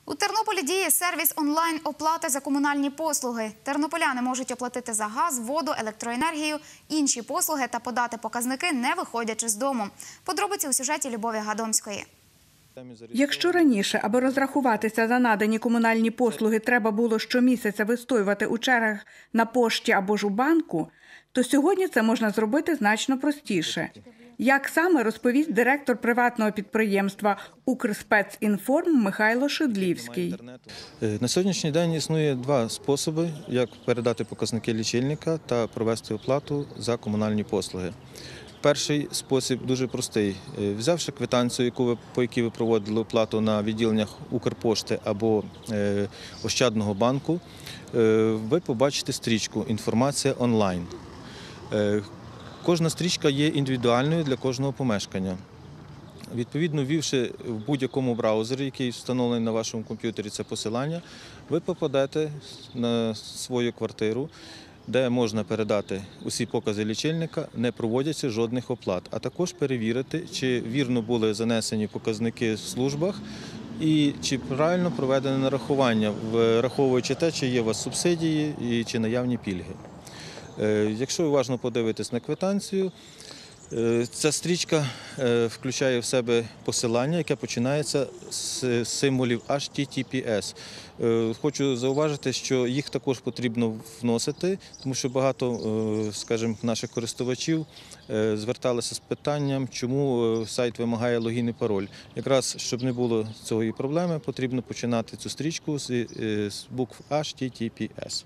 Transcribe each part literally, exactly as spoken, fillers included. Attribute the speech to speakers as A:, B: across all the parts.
A: У Тернополі діє сервіс онлайн-оплати за комунальні послуги. Тернополяни можуть оплатити за газ, воду, електроенергію, інші послуги та подати показники, не виходячи з дому. Подробиці у сюжеті Любові Гадомської.
B: Якщо раніше, аби розрахуватися за надані комунальні послуги, треба було щомісяця вистоювати у чергах на пошті або ж у банку, то сьогодні це можна зробити значно простіше. Як саме, розповість директор приватного підприємства «Укрспецінформ» Михайло Шидлівський.
C: На сьогоднішній день існує два способи, як передати показники лічильника та провести оплату за комунальні послуги. Перший спосіб дуже простий. Взявши квитанцію, яку ви, по якій ви проводили оплату на відділеннях Укрпошти або е, Ощадного банку, е, ви побачите стрічку «Інформація онлайн». Е, кожна стрічка є індивідуальною для кожного помешкання. Відповідно, ввівши в будь-якому браузері, який встановлений на вашому комп'ютері це посилання, ви попадете на свою квартиру, де можна передати усі покази лічильника, не проводячи жодних оплат, а також перевірити, чи вірно були занесені показники в службах і чи правильно проведене нарахування, враховуючи те, чи є у вас субсидії і чи наявні пільги. Якщо уважно подивитись на квитанцію, ця стрічка включає в себе посилання, яке починається з символів ейч ті ті пі ес. Хочу зауважити, що їх також потрібно вносити, тому що багато, скажімо, наших користувачів зверталися з питанням, чому сайт вимагає логін і пароль. Якраз, щоб не було цієї проблеми, потрібно починати цю стрічку з букв ейч ті ті пі ес.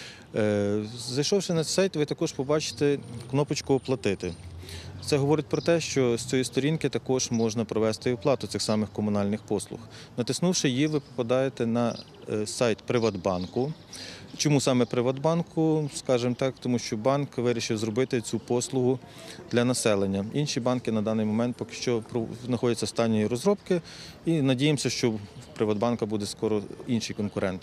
C: Зайшовши на сайт, ви також побачите кнопочку «Оплатити». Це говорить про те, що з цієї сторінки також можна провести оплату цих самих комунальних послуг. Натиснувши її, ви попадаєте на сайт Приватбанку. Чому саме Приватбанку? Скажімо так, тому що банк вирішив зробити цю послугу для населення. Інші банки на даний момент поки що знаходяться в стані розробки і надіємося, що в Приватбанка буде скоро інший конкурент.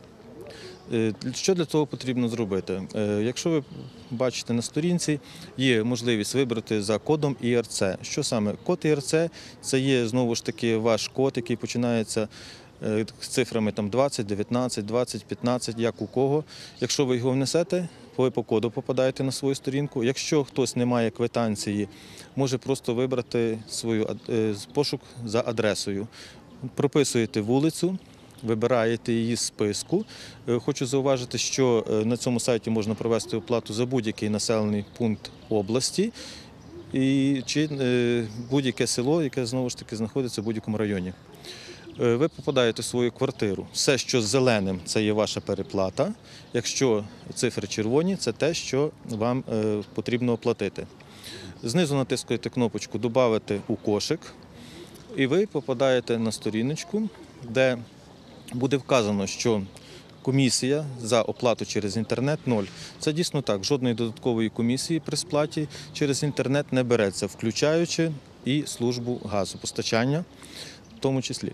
C: Що для цього потрібно зробити? Якщо ви бачите на сторінці, є можливість вибрати за кодом і ар це. Що саме? Код і ар це – це є знову ж таки ваш код, який починається з цифрами там, двадцять, дев'ятнадцять, двадцять, п'ятнадцять, як у кого. Якщо ви його внесете, ви по коду попадаєте на свою сторінку. Якщо хтось не має квитанції, може просто вибрати свою пошук за адресою. Прописуєте вулицю, вибираєте її з списку. Хочу зауважити, що на цьому сайті можна провести оплату за будь-який населений пункт області і чи будь-яке село, яке знову ж таки знаходиться в будь-якому районі. Ви попадаєте в свою квартиру. Все, що зеленим, це є ваша переплата. Якщо цифри червоні, це те, що вам потрібно оплатити. Знизу натискаєте кнопочку «Добавити у кошик» і ви попадаєте на сторіночку, де буде вказано, що комісія за оплату через інтернет – нуль. Це дійсно так, жодної додаткової комісії при сплаті через інтернет не береться, включаючи і службу газопостачання в тому числі.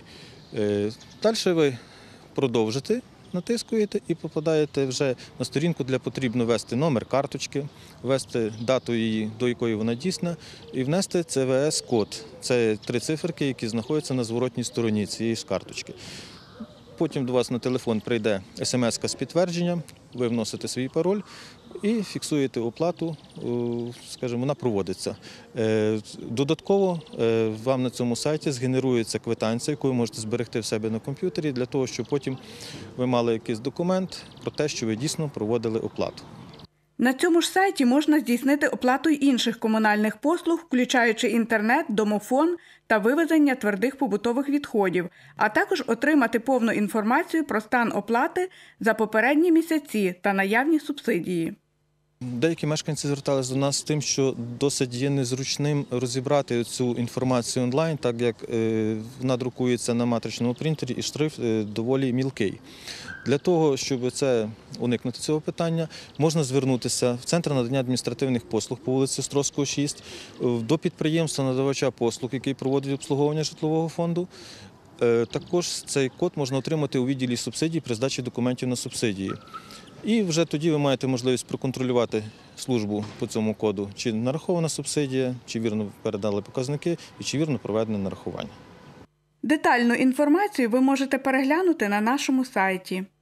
C: Далі ви продовжите, натискуєте і попадаєте вже на сторінку, де потрібно ввести номер карточки, ввести дату, її, до якої вона дійсна, і внести це ве ес-код. Це три циферки, які знаходяться на зворотній стороні цієї ж карточки. Потім до вас на телефон прийде смс-ка з підтвердженням, ви вносите свій пароль і фіксуєте оплату, скажімо, вона проводиться. Додатково вам на цьому сайті згенерується квитанція, яку ви можете зберегти в себе на комп'ютері, для того, щоб потім ви мали якийсь документ про те, що ви дійсно проводили оплату.
B: На цьому ж сайті можна здійснити оплату й інших комунальних послуг, включаючи інтернет, домофон та вивезення твердих побутових відходів, а також отримати повну інформацію про стан оплати за попередні місяці та наявні субсидії.
C: Деякі мешканці зверталися до нас з тим, що досить є незручним розібрати цю інформацію онлайн, так як вона друкується на матричному принтері і шрифт доволі мілкий. Для того, щоб це уникнути цього питання, можна звернутися в Центр надання адміністративних послуг по вулиці Острозького, шість, до підприємства надавача послуг, який проводить обслуговування житлового фонду. Також цей код можна отримати у відділі субсидій при здачі документів на субсидії. І вже тоді ви маєте можливість проконтролювати службу по цьому коду, чи нарахована субсидія, чи вірно передали показники і чи вірно проведене нарахування.
B: Детальну інформацію ви можете переглянути на нашому сайті.